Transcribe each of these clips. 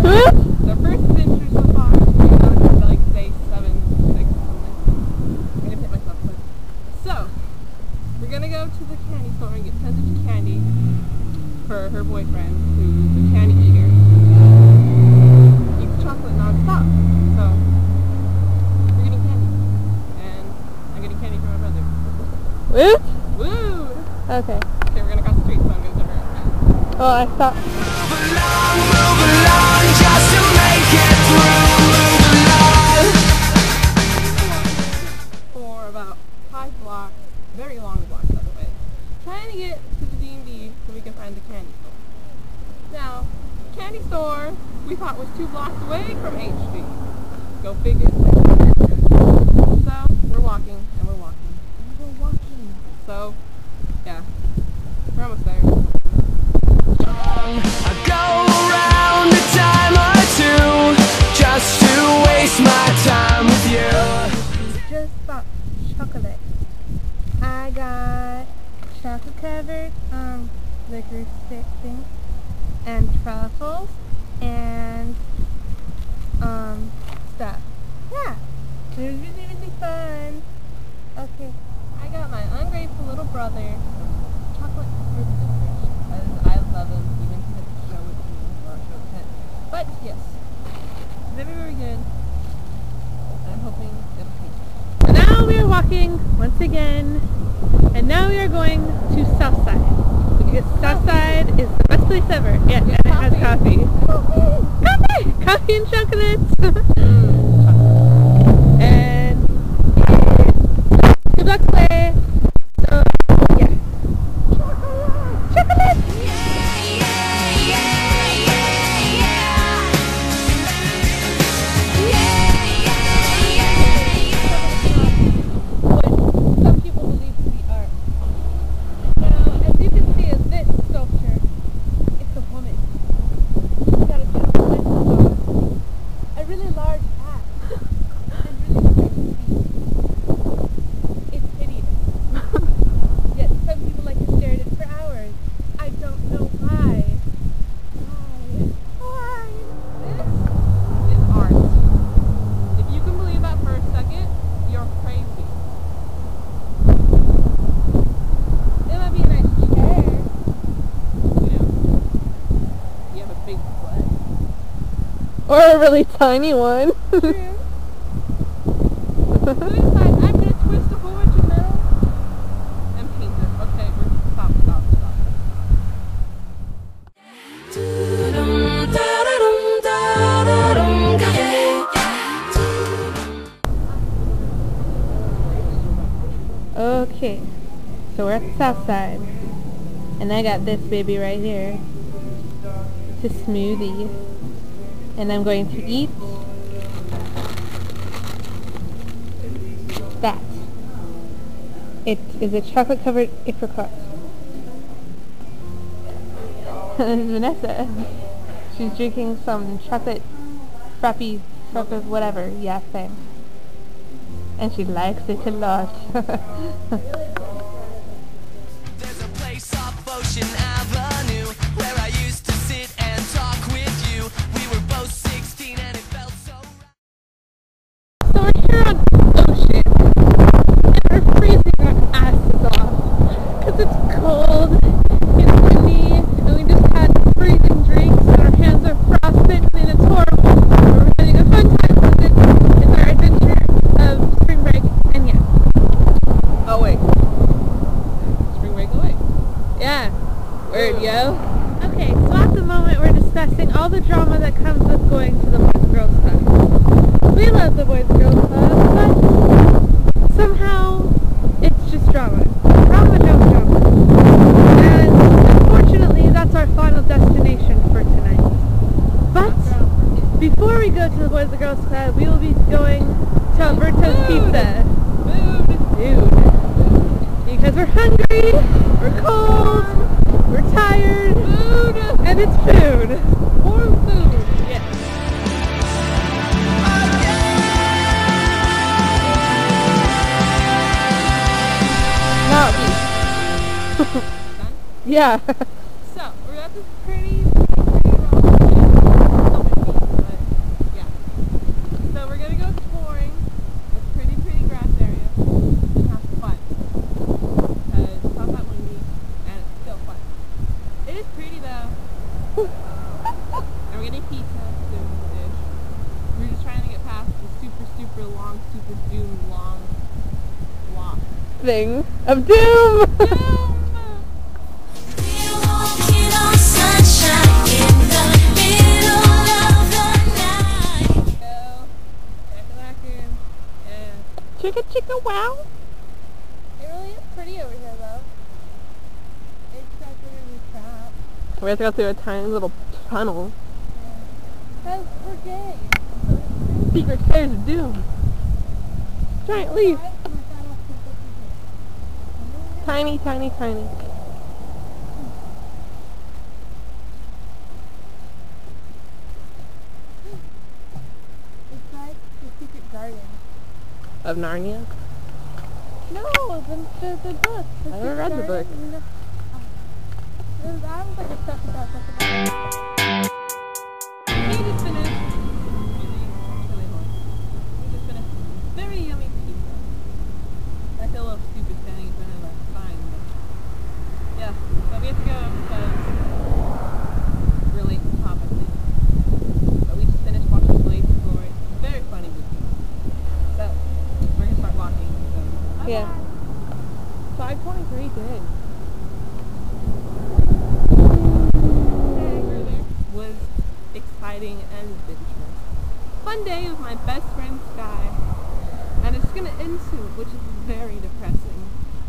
The first adventure so far. I'm going to like say 7, 6, something. I'm going to hit myself. So, we're going to go to the candy store and get tons of candy for her boyfriend, who's a candy eater. Eats chocolate non-stop. So, we're getting candy. And I'm getting candy from my brother. Woo? Woo! Okay. Okay, we're going to cross the street, so I'm going to turn around. Oh, I thought... Move along, just to make it through. Move along. For about 5 blocks, very long blocks by the way, trying to get to the D&D so we can find the candy store. Now, the candy store we thought was 2 blocks away from HD. Go figure. So, we're walking, and we're walking, and we're walking. So, yeah, we're almost there. I go around a time or two just to waste my time with you. Just bought chocolate. I got chocolate covered licorice stick thing and truffles and stuff. Yeah, it was really, really fun. Okay, I got my ungrateful little brother chocolate covered licorice because I love him, even to the show with me, or show with him. But yes, very, very good. And I'm hoping it'll taste. and now we are walking once again, and now we are going to Southside because Southside is the best place ever. Yeah, and it has coffee. Coffee and chocolate. And it's 2 blocks away. So yeah. Chocolate! What some people believe to be art. Now, as you can see in this sculpture, it's a woman. She's got a beautiful necklace on, a really large hat, and really straight feet. It's hideous. Yet some people like to stare at it for hours. I don't know why. Why? This is art. If you can believe that for a second, you're crazy. It might be a nice chair. You know, you have a big butt. Or a really tiny one. True. So inside, I'm going to twist a whole bunch of metal and paint it. Okay, we're stop. Okay, so we're at the south side, and I got this baby right here. It's a smoothie, and I'm going to eat that. It is a chocolate covered apricot. This is Vanessa. She's drinking some chocolate frappy, whatever, yeah, thing. And she likes it a lot. There's a place off Ocean Avenue where I used to sit and talk with you. We were both 16 and it felt so right. So we're here on Ocean, and we're freezing our asses off, because it's cold, it's windy, and we just had freezing drinks, and our hands are frostbitten, and it's horrible. We're having a fun time with it. It's our adventure of spring break, and yeah. Oh wait. Spring break away. Yeah. Word, yo. Okay, so at the moment we're discussing all the drama that comes with going to the Boys and Girls Club. We love the Boys and Girls Club, but somehow it's just drama. Drama. And unfortunately that's our final destination for tonight. But before we go to the Boys and Girls Club, we will be going to Alberto's Pizza. Food. Because we're hungry, we're cold, we're tired, food, and it's food. More food. Yes. Not me. Yeah. So, we're at this pretty long gonna go exploring a pretty grass area and have fun. Because it's not that windy and it's still fun. It is pretty though. And we're getting pizza soon-ish. We're just trying to get past the super long, super doomed long walk. Thing of doom! Doom! Chicka chicka wow! It really is pretty over here though. It's like we're gonna be trapped. We have to go through a tiny little tunnel. Because we're gay. Secret stairs of doom. Giant leaf. Tiny. It's like the secret garden. Of Narnia. No, the book. I never read the book. No. That was like a stuff about We just finished. Really hard. We just finished very yummy pizza. I feel a little stupid standing in front of a sign, but yeah. So we have to go because we're late to top, I think. But we just finished watching Blades of Glory. Very funny movie. So we're gonna start walking. So bye-bye. Yeah. 5:23 day. Was exciting and adventurous. Fun day with my best friend Sky. And it's gonna end soon, which is very depressing.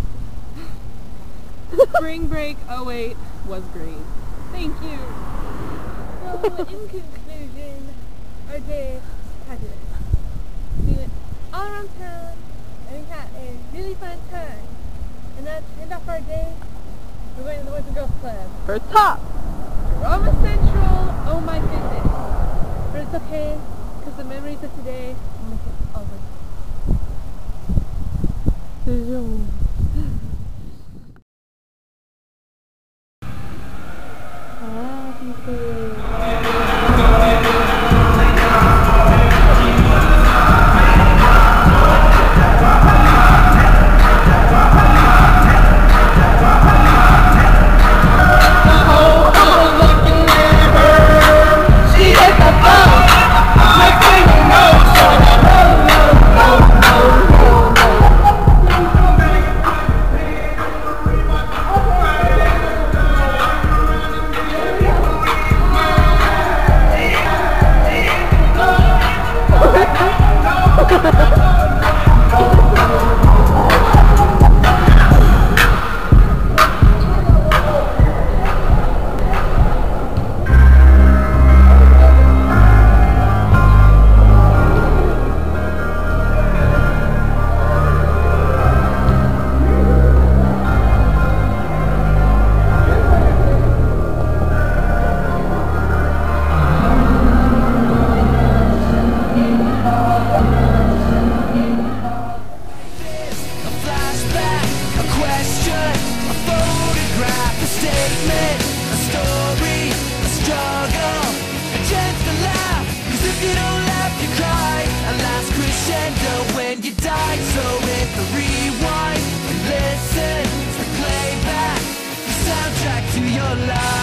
Spring break 08 was great. Thank you. So in conclusion, our day was fabulous. We went all around town and we had a really fun time. And to end off our day, we're going to the Boys and Girls Club. For top! Roma Central, oh my goodness. But it's okay, because the memories of today will make it all worth it. When you died, so hit the rewind and listen to the playback, the soundtrack to your life.